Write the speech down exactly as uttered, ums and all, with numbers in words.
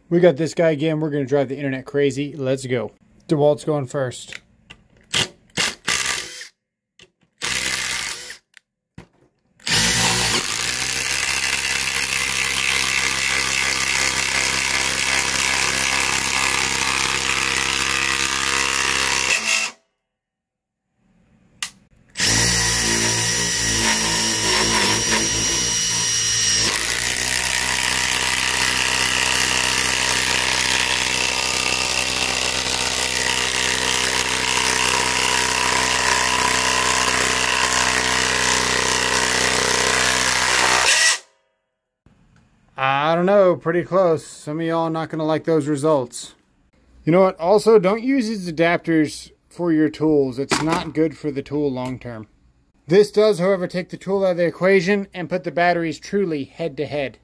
We got this guy again. We're going to drive the internet crazy. Let's go. DeWalt's going first. I don't know, pretty close. Some of y'all not going to like those results. You know what? Also, don't use these adapters for your tools. It's not good for the tool long term. This does, however, take the tool out of the equation and put the batteries truly head to head.